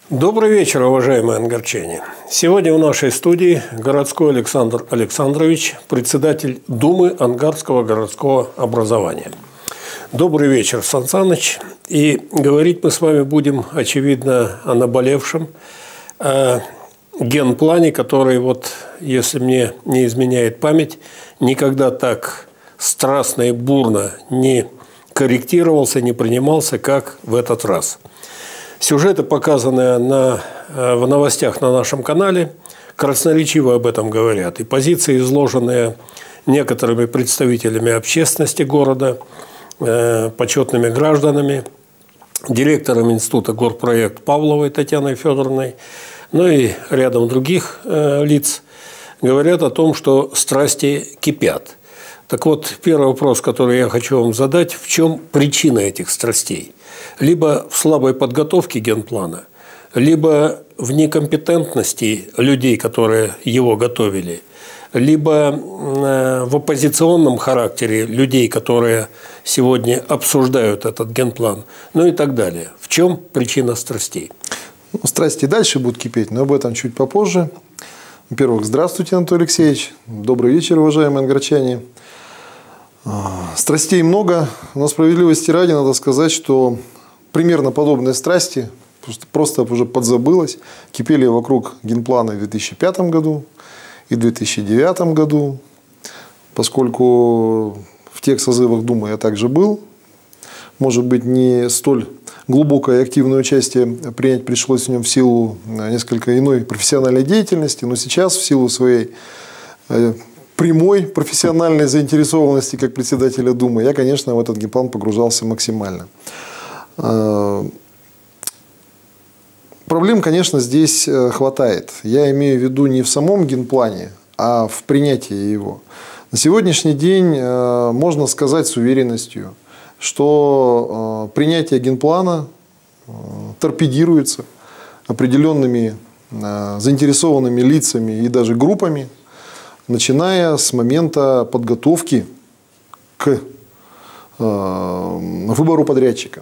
Добрый вечер, уважаемые ангарчане. Сегодня в нашей студии городской Александр Александрович, председатель Думы Ангарского городского образования. Добрый вечер, Сан Саныч. И говорить мы с вами будем, очевидно, о наболевшем, о генплане, который, если мне не изменяет память, никогда так страстно и бурно не корректировался, не принимался, как в этот раз. Сюжеты, показанные в новостях на нашем канале, красноречиво об этом говорят. И позиции, изложенные некоторыми представителями общественности города, почетными гражданами, директором Института горпроект Павловой Татьяной Федоровной, ну и рядом других лиц, говорят о том, что страсти кипят. Так вот, первый вопрос, который я хочу вам задать: в чем причина этих страстей? Либо в слабой подготовке генплана, либо в некомпетентности людей, которые его готовили, либо в оппозиционном характере людей, которые сегодня обсуждают этот генплан, ну и так далее. В чем причина страстей? Страсти дальше будут кипеть, но об этом чуть попозже. Во-первых, здравствуйте, Анатолий Алексеевич. Добрый вечер, уважаемые ангарчане. Страстей много, но справедливости ради надо сказать, что примерно подобные страсти, просто уже подзабылось, кипели вокруг генплана в 2005 году и в 2009 году, поскольку в тех созывах Думы я также был. Может быть, не столь глубокое и активное участие принять пришлось в нем в силу несколько иной профессиональной деятельности, но сейчас в силу своей прямой профессиональной заинтересованности как председателя Думы я, конечно, в этот генплан погружался максимально. Проблем, конечно, здесь хватает. Я имею в виду не в самом генплане, а в принятии его. На сегодняшний день можно сказать с уверенностью, что принятие генплана торпедируется определенными заинтересованными лицами и даже группами, начиная с момента подготовки к выбору подрядчика.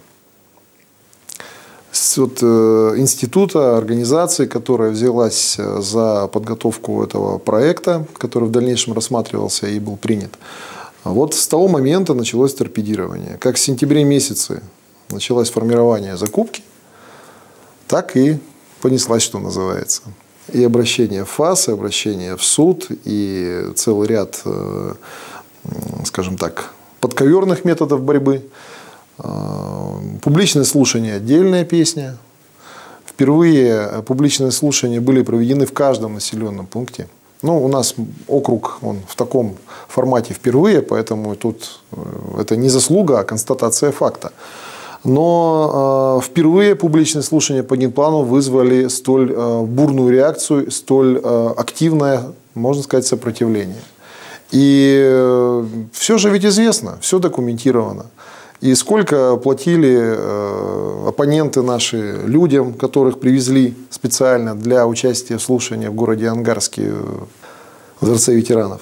С института, организации, которая взялась за подготовку этого проекта, который в дальнейшем рассматривался и был принят, с того момента началось торпедирование. Как в сентябре месяце началось формирование закупки, так и понеслась, что называется. И обращение в ФАС, и обращение в суд, и целый ряд, скажем так, подковерных методов борьбы. Публичное слушание – отдельная песня. Впервые публичные слушания были проведены в каждом населенном пункте. У нас округ он в таком формате впервые, поэтому тут это не заслуга, а констатация факта. Но впервые публичные слушания по генплану вызвали столь бурную реакцию, столь активное, можно сказать, сопротивление. И все же ведь известно, все документировано. И сколько платили оппоненты наши людям, которых привезли специально для участия в слушании в городе Ангарске в Дворце ветеранов.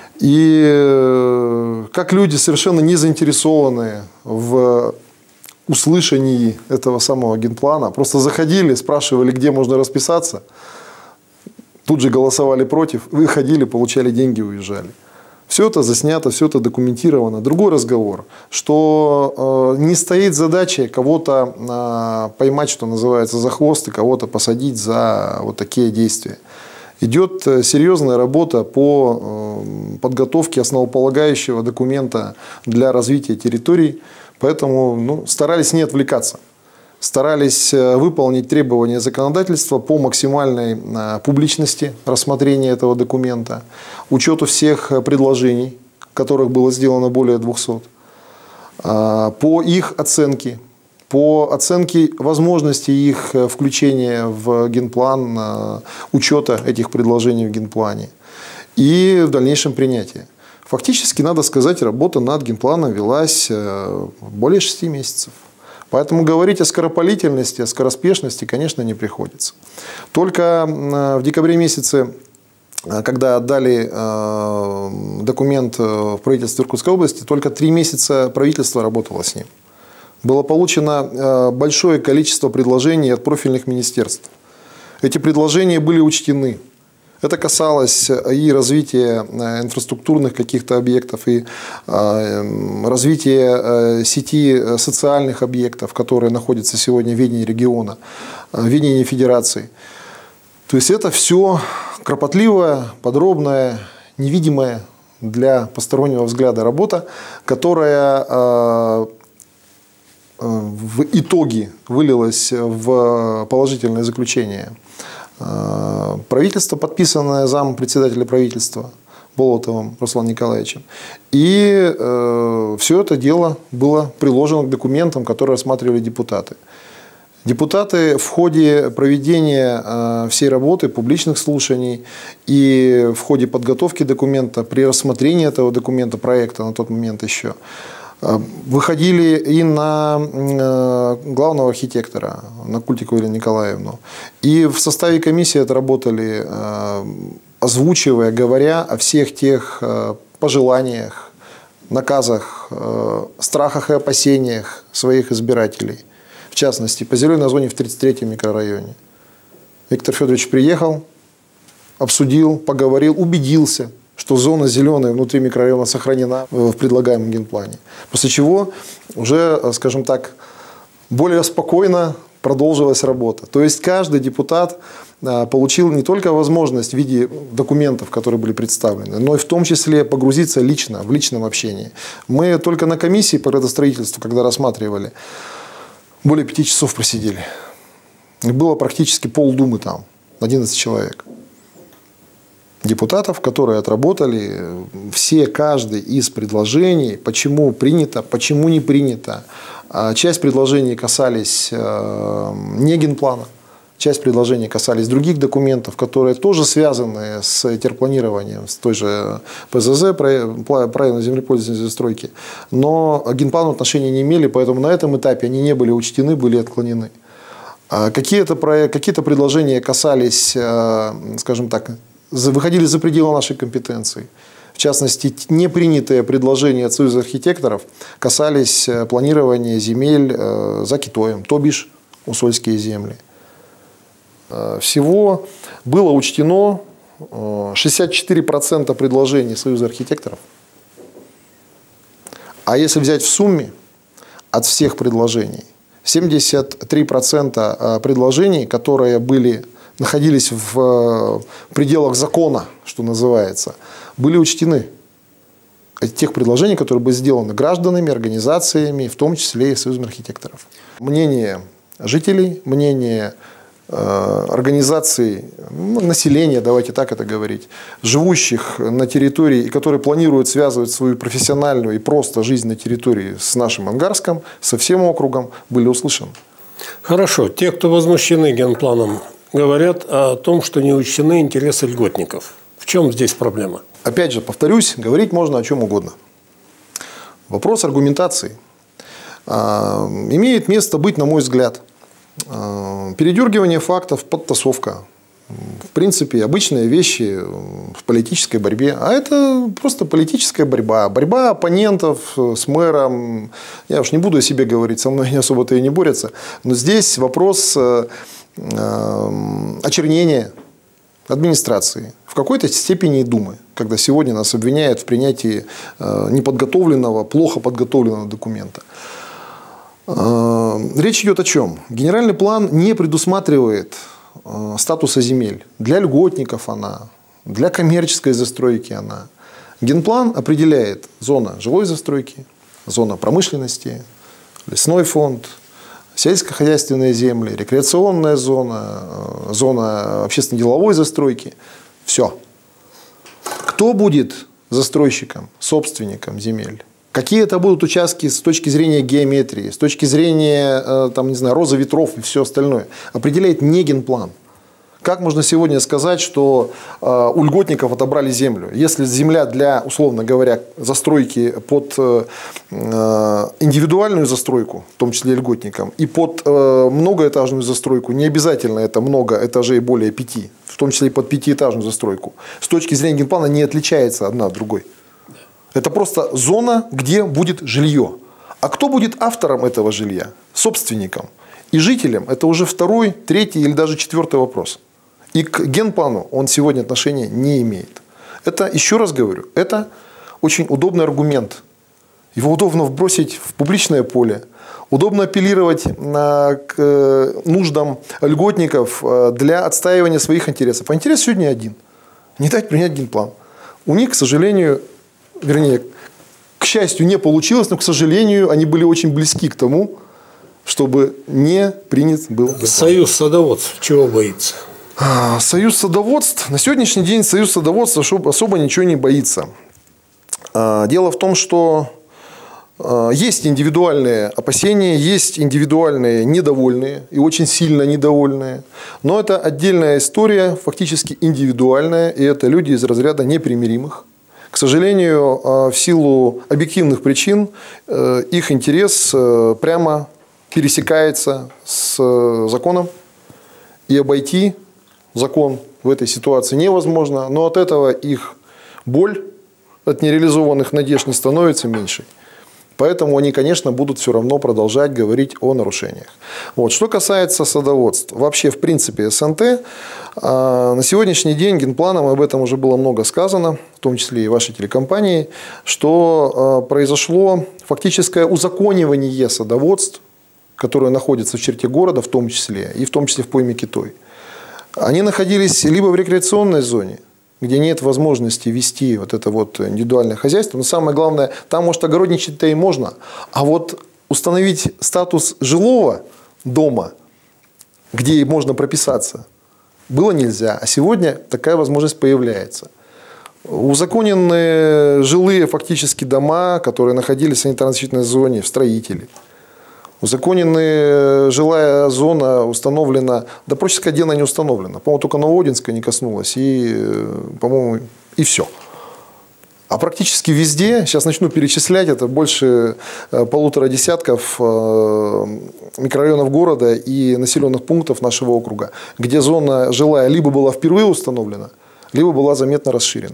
И как люди, совершенно не заинтересованные в услышании этого самого генплана, просто заходили, спрашивали, где можно расписаться, тут же голосовали против, выходили, получали деньги, уезжали. Все это заснято, все это документировано. Другой разговор, что не стоит задача кого-то поймать, что называется, за хвост и кого-то посадить за такие действия. Идет серьезная работа по подготовке основополагающего документа для развития территорий, поэтому старались не отвлекаться. Старались выполнить требования законодательства по максимальной публичности рассмотрения этого документа, учету всех предложений, которых было сделано более 200, по их оценке, по оценке возможности их включения в генплан, учета этих предложений в генплане и в дальнейшем принятии. Фактически, надо сказать, работа над генпланом велась более 6 месяцев. Поэтому говорить о скоропалительности, о скороспешности, конечно, не приходится. Только в декабре месяце, когда отдали документ в правительство Иркутской области, только 3 месяца правительство работало с ним. Было получено большое количество предложений от профильных министерств. Эти предложения были учтены. Это касалось и развития инфраструктурных каких-то объектов, и развития сети социальных объектов, которые находятся сегодня в ведении региона, в ведении федерации. То есть это все кропотливая, подробная, невидимая для постороннего взгляда работа, которая в итоге вылилась в положительное заключение правительства, подписанное зампредседателя правительства Болотовым Русланом Николаевичем. И все это дело было приложено к документам, которые рассматривали депутаты. Депутаты в ходе проведения всей работы, публичных слушаний и в ходе подготовки документа, при рассмотрении этого документа, проекта на тот момент еще, выходили и на главного архитектора, на Культикову Елену Николаевну. И в составе комиссии отработали, озвучивая, говоря о всех тех пожеланиях, наказах, страхах и опасениях своих избирателей. В частности, по зеленой зоне в 33-м микрорайоне. Виктор Федорович приехал, обсудил, поговорил, убедился, что зона зеленая внутри микрорайона сохранена в предлагаемом генплане. После чего уже, скажем так, более спокойно продолжилась работа. То есть каждый депутат получил не только возможность в виде документов, которые были представлены, но и в том числе погрузиться лично, в личном общении. Мы только на комиссии по градостроительству, когда рассматривали, более 5 часов просидели. И было практически полдумы там, 11 человек. Депутатов, которые отработали все, каждый из предложений, почему принято, почему не принято. Часть предложений касались не генплана, часть предложений касались других документов, которые тоже связаны с терпланированием, с той же ПЗЗ, правильно землепользования застройки, но к генплану отношения не имели, поэтому на этом этапе они не были учтены, были отклонены. Какие-то предложения касались, скажем так, выходили за пределы нашей компетенции. В частности, непринятые предложения от Союза архитекторов касались планирования земель за Китоем, то бишь усольские земли. Всего было учтено 64% предложений Союза архитекторов. А если взять в сумме от всех предложений, 73% предложений, которые находились в пределах закона, что называется, были учтены. От тех предложений, которые были сделаны гражданами, организациями, в том числе и Союзом архитекторов. Мнение жителей, мнение организаций, населения, давайте так это говорить, живущих на территории и которые планируют связывать свою профессиональную и просто жизнь на территории с нашим Ангарском, со всем округом, были услышаны. Хорошо. Те, кто возмущены генпланом, говорят о том, что не учтены интересы льготников. В чем здесь проблема? Опять же, повторюсь, говорить можно о чем угодно. Вопрос аргументации имеет место быть, на мой взгляд. Передергивание фактов, подтасовка. В принципе, обычные вещи в политической борьбе. А это просто политическая борьба. Борьба оппонентов с мэром. Я уж не буду о себе говорить, со мной не особо-то и не борются. Но здесь вопрос очернения администрации, в какой-то степени и Думы, когда сегодня нас обвиняют в принятии неподготовленного, плохо подготовленного документа. Речь идет о чем? Генеральный план не предусматривает статуса земель. Для льготников она, для коммерческой застройки она. Генплан определяет зона жилой застройки, зона промышленности, лесной фонд, сельскохозяйственные земли, рекреационная зона, зона общественно-деловой застройки. Все. Кто будет застройщиком, собственником земель? Какие это будут участки с точки зрения геометрии, с точки зрения там, не знаю, розы ветров и все остальное, определяет не генплан. Как можно сегодня сказать, что у льготников отобрали землю? Если земля для, условно говоря, застройки под индивидуальную застройку, в том числе льготникам, и под многоэтажную застройку, не обязательно это много этажей более 5, в том числе и под пятиэтажную застройку, с точки зрения генплана не отличается одна от другой. Это просто зона, где будет жилье. А кто будет автором этого жилья? Собственником. И жителям это уже второй, третий или даже четвертый вопрос. И к генплану он сегодня отношения не имеет. Это, еще раз говорю, это очень удобный аргумент. Его удобно вбросить в публичное поле. Удобно апеллировать к нуждам льготников для отстаивания своих интересов. А интерес сегодня один. Не дать принять генплан. У них, к сожалению, вернее, к счастью, не получилось, но, к сожалению, они были очень близки к тому, чтобы не принят был генплан. Союз садоводств чего боится? Союз садоводств. На сегодняшний день Союз садоводств особо ничего не боится. Дело в том, что есть индивидуальные опасения, есть индивидуальные недовольные и очень сильно недовольные. Но это отдельная история, фактически индивидуальная, и это люди из разряда непримиримых. К сожалению, в силу объективных причин их интерес прямо пересекается с законом, и обойти закон в этой ситуации невозможно, но от этого их боль от нереализованных надежд не становится меньшей. Поэтому они, конечно, будут все равно продолжать говорить о нарушениях. Вот. Что касается садоводств. Вообще, в принципе, СНТ на сегодняшний день генпланом, об этом уже было много сказано, в том числе и вашей телекомпании, что произошло фактическое узаконивание садоводств, которые находятся в черте города, в том числе, и в том числе в пойме Китой. Они находились либо в рекреационной зоне, где нет возможности вести вот это вот индивидуальное хозяйство. Но самое главное, там, может, огородничать-то и можно. А вот установить статус жилого дома, где можно прописаться, было нельзя. А сегодня такая возможность появляется. Узаконены жилые фактически дома, которые находились в санитарно-защитной зоне, в строителе. Узаконенная жилая зона установлена, да проще сказать, где она не установлена. По-моему, только Новоодинска не коснулась, и, по-моему, и все. А практически везде, сейчас начну перечислять, это больше 1,5 десятка микрорайонов города и населенных пунктов нашего округа, где зона жилая либо была впервые установлена, либо была заметно расширена.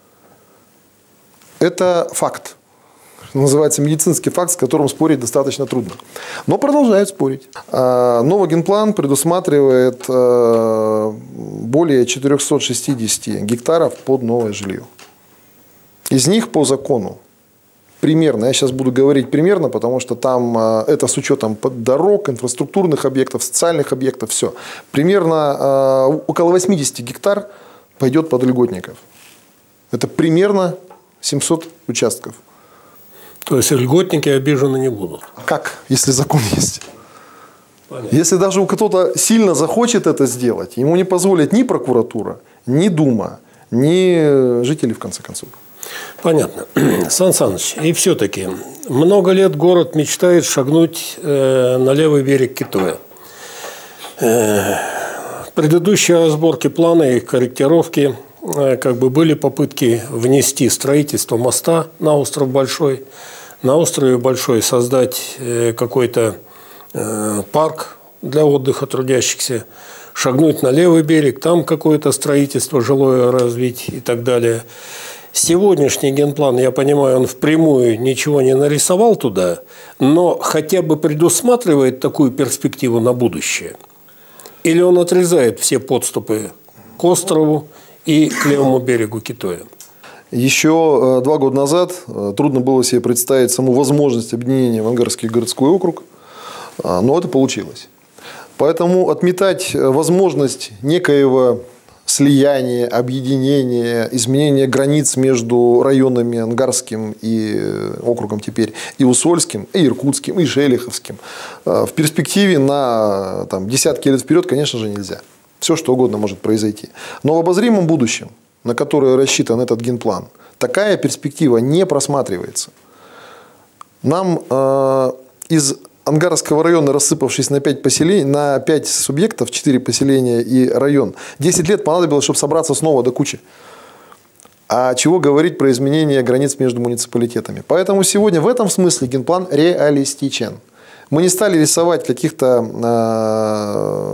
Это факт. Называется медицинский факт, с которым спорить достаточно трудно. Но продолжают спорить. Новый генплан предусматривает более 460 гектаров под новое жилье. Из них по закону примерно, я сейчас буду говорить примерно, потому что там это с учетом дорог, инфраструктурных объектов, социальных объектов, все. Примерно около 80 гектар пойдет под льготников. Это примерно 700 участков. То есть льготники обижены не будут. Как, если закон есть? Понятно. Если даже кто-то сильно захочет это сделать, ему не позволит ни прокуратура, ни Дума, ни жители, в конце концов. Понятно. Сан Саныч, и все-таки много лет город мечтает шагнуть на левый берег Китоя. Предыдущие разборки плана и корректировки были попытки внести строительство моста на остров Большой. На острове Большой создать какой-то парк для отдыха трудящихся, шагнуть на левый берег, там какое-то строительство жилое развить и так далее. Сегодняшний генплан, я понимаю, он впрямую ничего не нарисовал туда, но хотя бы предусматривает такую перспективу на будущее. Или он отрезает все подступы к острову и к левому берегу Китоя? Еще 2 года назад трудно было себе представить саму возможность объединения в Ангарский городской округ, но это получилось. Поэтому отметать возможность некоего слияния, объединения, изменения границ между районами Ангарским и округом теперь, и Усольским, и Иркутским, и Шелиховским в перспективе на десятки лет вперед, конечно же, нельзя. Все, что угодно может произойти. Но в обозримом будущем, на которое рассчитан этот генплан, такая перспектива не просматривается. Нам из Ангарского района, рассыпавшись на 5 поселений, на 5 субъектов, 4 поселения и район, 10 лет понадобилось, чтобы собраться снова до кучи. А чего говорить про изменение границ между муниципалитетами? Поэтому сегодня в этом смысле генплан реалистичен. Мы не стали рисовать каких-то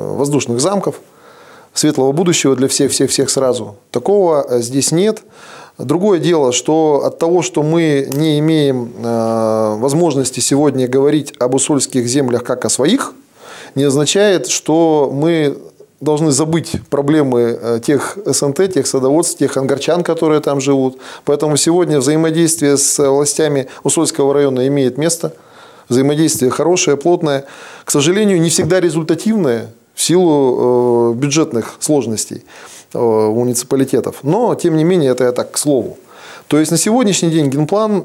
воздушных замков, светлого будущего для всех сразу. Такого здесь нет. Другое дело, что от того, что мы не имеем возможности сегодня говорить об усольских землях как о своих, не означает, что мы должны забыть проблемы тех СНТ, тех садоводств, тех ангарчан, которые там живут. Поэтому сегодня взаимодействие с властями Усольского района имеет место. Взаимодействие хорошее, плотное. К сожалению, не всегда результативное в силу бюджетных сложностей муниципалитетов. Но, тем не менее, это я так к слову. То есть, на сегодняшний день генплан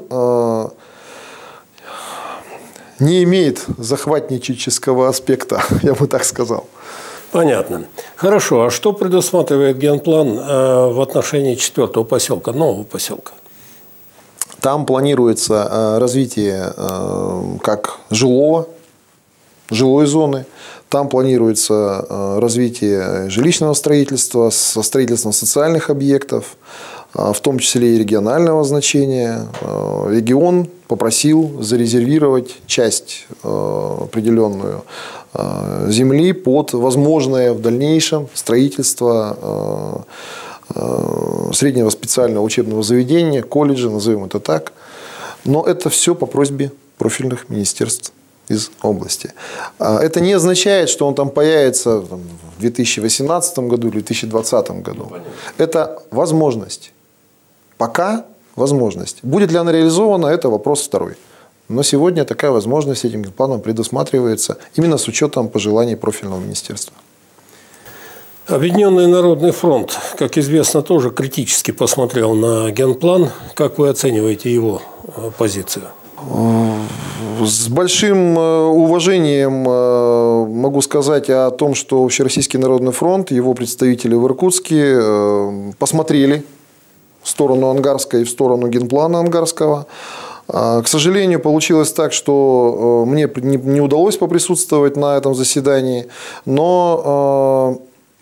не имеет захватнического аспекта, я бы так сказал. Понятно. Хорошо. А что предусматривает генплан в отношении 4-го поселка, нового поселка? Там планируется развитие как жилой зоны. Там планируется развитие жилищного строительства, со строительством социальных объектов, в том числе и регионального значения. Регион попросил зарезервировать часть определенную земли под возможное в дальнейшем строительство среднего специального учебного заведения, колледжа, назовем это так. Но это все по просьбе профильных министерств из области. Это не означает, что он там появится в 2018 году или 2020 году. Это возможность. Пока возможность. Будет ли она реализована, это вопрос второй. Но сегодня такая возможность этим генпланом предусматривается именно с учетом пожеланий профильного министерства. Объединенный народный фронт, как известно, тоже критически посмотрел на генплан. Как вы оцениваете его позицию? С большим уважением могу сказать о том, что Общероссийский народный фронт, его представители в Иркутске посмотрели в сторону Ангарска и в сторону генплана Ангарского. К сожалению, получилось так, что мне не удалось поприсутствовать на этом заседании, но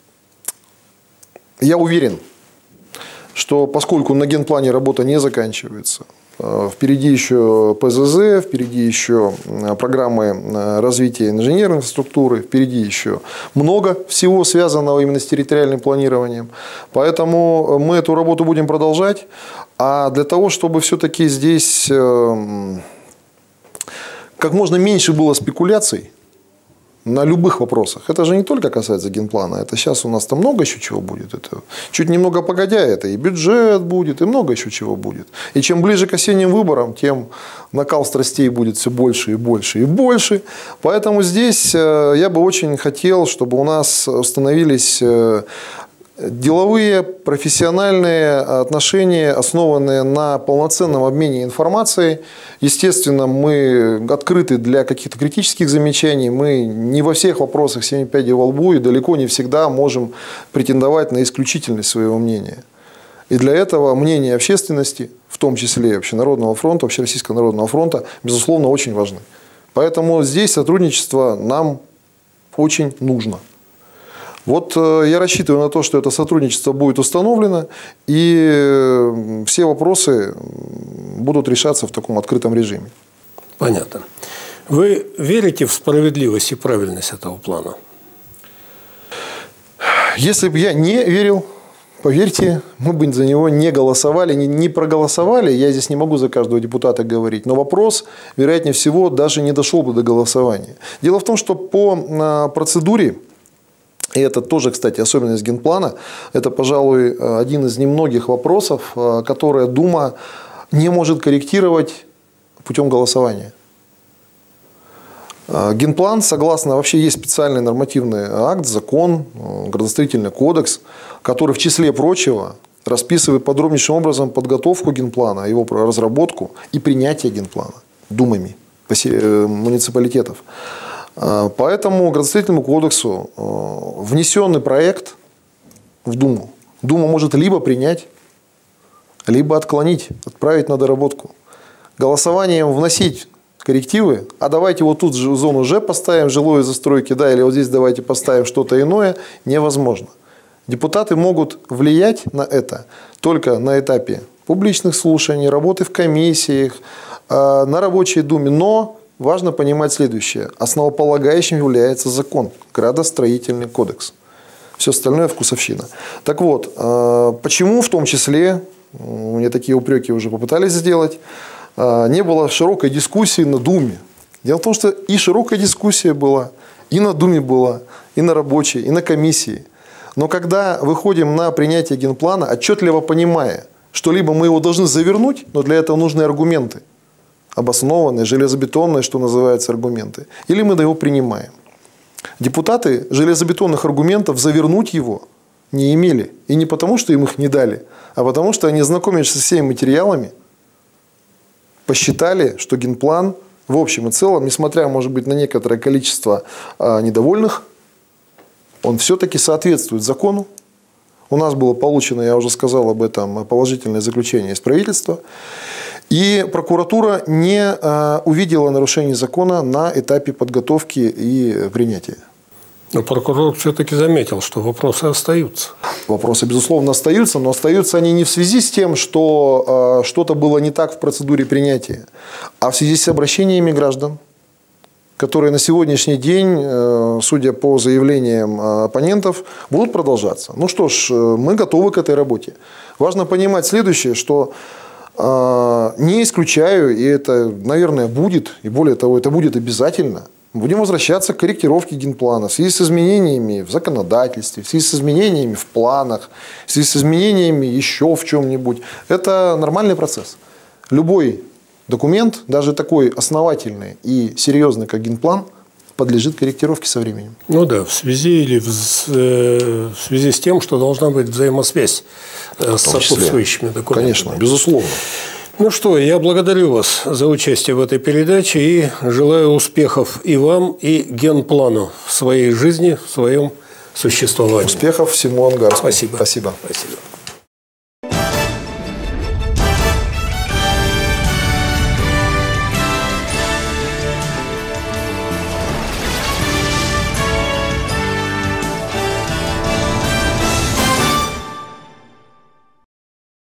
я уверен, что поскольку на генплане работа не заканчивается, впереди еще ПЗЗ, впереди еще программы развития инженерной инфраструктуры, впереди еще много всего связанного именно с территориальным планированием. Поэтому мы эту работу будем продолжать. А для того, чтобы все-таки здесь как можно меньше было спекуляций на любых вопросах. Это же не только касается генплана. Это сейчас у нас там много еще чего будет. Это чуть немного погодя, это и бюджет будет, и много еще чего будет. И чем ближе к осенним выборам, тем накал страстей будет все больше и больше и больше. Поэтому здесь я бы очень хотел, чтобы у нас установились деловые, профессиональные отношения, основанные на полноценном обмене информацией. Естественно, мы открыты для каких-то критических замечаний. Мы не во всех вопросах 7 пядей во лбу и далеко не всегда можем претендовать на исключительность своего мнения. И для этого мнение общественности, в том числе Общенародного фронта, Общероссийского народного фронта, безусловно, очень важны. Поэтому здесь сотрудничество нам очень нужно. Вот я рассчитываю на то, что это сотрудничество будет установлено, и все вопросы будут решаться в таком открытом режиме. Понятно. Вы верите в справедливость и правильность этого плана? Если бы я не верил, поверьте, мы бы за него не голосовали, не проголосовали. Я здесь не могу за каждого депутата говорить. Но вопрос, вероятнее всего, даже не дошел бы до голосования. Дело в том, что по процедуре, и это тоже, кстати, особенность генплана, это, пожалуй, один из немногих вопросов, которые Дума не может корректировать путем голосования. Генплан, согласно, вообще есть специальный нормативный акт, закон, градостроительный кодекс, который в числе прочего расписывает подробнейшим образом подготовку генплана, его разработку и принятие генплана думами муниципалитетов. По этому градостроительному кодексу внесенный проект в Думу Дума может либо принять, либо отклонить, отправить на доработку. Голосованием вносить коррективы, а давайте вот тут зону Ж поставим, жилой застройки, да, или вот здесь давайте поставим что-то иное, невозможно. Депутаты могут влиять на это только на этапе публичных слушаний, работы в комиссиях, на рабочей думе, но важно понимать следующее. Основополагающим является закон, градостроительный кодекс. Все остальное вкусовщина. Так вот, почему в том числе мне такие упреки уже попытались сделать, не было широкой дискуссии на Думе. Дело в том, что и широкая дискуссия была, и на Думе была, и на рабочей, и на комиссии. Но когда выходим на принятие генплана, отчетливо понимая, что либо мы его должны завернуть, но для этого нужны аргументы, обоснованные, железобетонные, что называется, аргументы, или мы его принимаем. Депутаты железобетонных аргументов завернуть его не имели. И не потому, что им их не дали, а потому, что они, знакомясь со всеми материалами, посчитали, что генплан в общем и целом, несмотря, может быть, на некоторое количество недовольных, он все-таки соответствует закону. У нас было получено, я уже сказал об этом, положительное заключение из правительства. И прокуратура не увидела нарушений закона на этапе подготовки и принятия. Но прокурор все-таки заметил, что вопросы остаются. Вопросы, безусловно, остаются, но остаются они не в связи с тем, что что-то было не так в процедуре принятия, а в связи с обращениями граждан, которые на сегодняшний день, судя по заявлениям оппонентов, будут продолжаться. Ну что ж, мы готовы к этой работе. Важно понимать следующее, что не исключаю, и это, наверное, будет, и более того, это будет обязательно, будем возвращаться к корректировке генплана в связи с изменениями в законодательстве, в связи с изменениями в планах, в связи с изменениями еще в чем-нибудь. Это нормальный процесс. Любой документ, даже такой основательный и серьезный, как генплан, подлежит корректировке со временем. Ну да, в связи с тем, что должна быть взаимосвязь с сопутствующими документами. Конечно, безусловно. Ну что, я благодарю вас за участие в этой передаче и желаю успехов и вам, и генплану в своей жизни, в своем существовании. Успехов всему Ангарскому. Спасибо. Спасибо. Спасибо.